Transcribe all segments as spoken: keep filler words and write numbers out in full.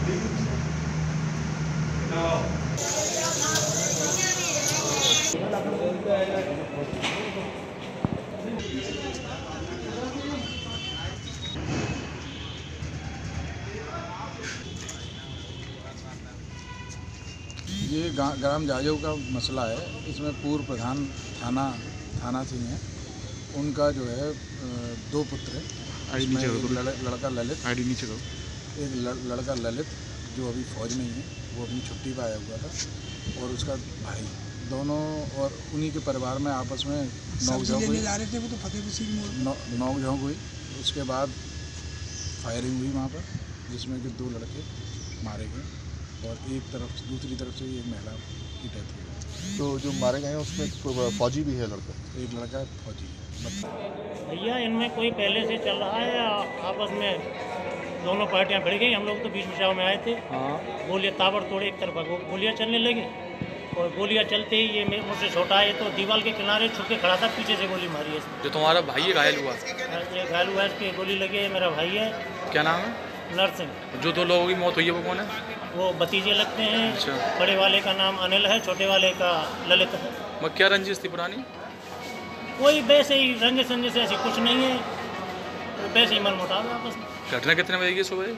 ये ग्राम जाजू का मसला है। इसमें पूर्व प्रधान थाना थाना सिंह हैं, उनका जो है दो पुत्र है। इसमें एक लड़, लड़का ललित आईडी नीचे करो एक लड़, लड़का ललित जो अभी फौज में ही है, वो अपनी छुट्टी पर आया हुआ था, और उसका भाई दोनों, और उन्हीं के परिवार में आपस में नोक झोंक हुई जा रहे थे वो तो फतेहपुर सील नौ, नोक झोंक हुई। उसके बाद फायरिंग हुई वहाँ पर, जिसमें कि दो लड़के मारे गए और एक तरफ दूसरी तरफ से एक महिला की डेथ हो गई। तो जो मारे गए हैं उसमें फौजी भी है लड़का? एक लड़का फौजी है। भैया इनमें कोई पहले से चल रहा है या आपस में दोनों पार्टियां भिड़ गई? हम लोग तो बीच बचाव में आए थे। हाँ, गोलियां ताबड़तोड़ एक तरफा गोलियां चलने लगी, और गोलियां चलते ही ये मुझसे छोटा है तो दीवार के किनारे छुप के खड़ा था, पीछे से गोली मारी है। जो तुम्हारा भाई है घायल हुआ? ये घायल हुआ है, इसकी गोली लगी है, मेरा भाई है। क्या नाम है? नरसिंह। जो दो लोगों की मौत हुई है वो कौन है? वो भतीजे लगते हैं। अच्छा। बड़े वाले का नाम अनिल है, छोटे वाले का ललित है। मैं क्या रंजिश थी पुरानी? कोई वैसे ही रंजिश संजिश ऐसी कुछ नहीं है, वैसे ही मन मुटाव है आपस में। घटना कितने बजे की सुबह?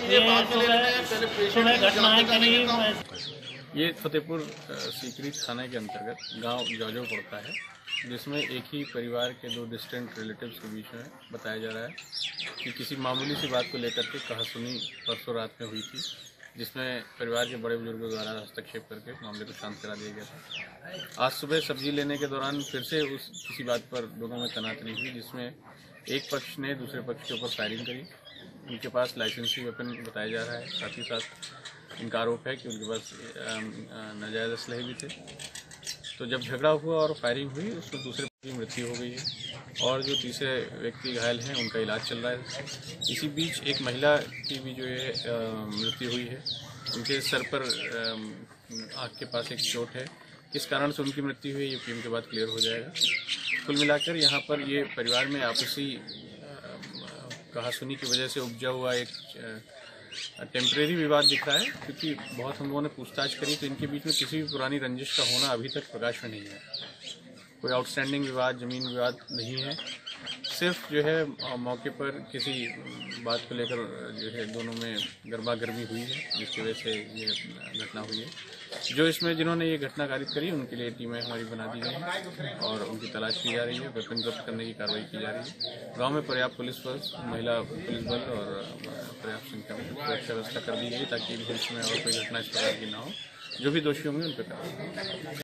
सुबह घटना है करीब। ये फतेहपुर सीकरी थाने के अंतर्गत गांव जाजू पड़ता है, जिसमें एक ही परिवार के दो डिस्टेंट रिलेटिव्स के बीच में बताया जा रहा है कि किसी मामूली सी बात को लेकर के कहासुनी परसों रात में हुई थी, जिसमें परिवार के बड़े बुजुर्गों द्वारा हस्तक्षेप करके मामले को शांत करा दिया गया था। आज सुबह सब्जी लेने के दौरान फिर से उस किसी बात पर दोनों में तनातनी हुई, जिसमें एक पक्ष ने दूसरे पक्ष के ऊपर फायरिंग करी। उनके पास लाइसेंसी वेपन बताया जा रहा है, साथ ही साथ इनका आरोप है कि उनके पास नाजायज़ असलहे भी थे। तो जब झगड़ा हुआ और फायरिंग हुई, उसमें दूसरे की मृत्यु हो गई है, और जो तीसरे व्यक्ति घायल हैं उनका इलाज चल रहा है। इसी बीच एक महिला की भी जो है मृत्यु हुई है। उनके सर पर आँख के पास एक चोट है। किस कारण से उनकी मृत्यु हुई ये पीएम के बाद क्लियर हो जाएगा। कुल मिलाकर यहाँ पर ये परिवार में आपसी कहासुनी की वजह से उपजा हुआ एक टेम्परेरी विवाद दिख रहा है, क्योंकि बहुत हम लोगों ने पूछताछ करी तो इनके बीच में किसी भी पुरानी रंजिश का होना अभी तक प्रकाश में नहीं है। कोई आउटस्टैंडिंग विवाद, ज़मीन विवाद नहीं है। सिर्फ जो है मौके पर किसी बात को लेकर जो है दोनों में गरमा गर्मी हुई है, जिसकी वजह से ये घटना हुई है। जो इसमें जिन्होंने ये घटना कारित करी उनके लिए टीमें हमारी बना दी गई हैं और उनकी तलाश की जा रही है, वेपन जब्त करने की कार्रवाई की जा रही है। गाँव में पर्याप्त पुलिस बल, महिला पुलिस बल और पर्याप्त संख्या में सुरक्षा व्यवस्था कर दी गई, ताकि भविष्य में और कोई घटना इस प्रकार की ना हो। जो भी दोषी होंगे उन पर कार्रवाई